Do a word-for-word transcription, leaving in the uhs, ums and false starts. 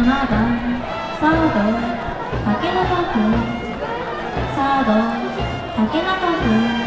ななばんサード竹中君、サード竹中君。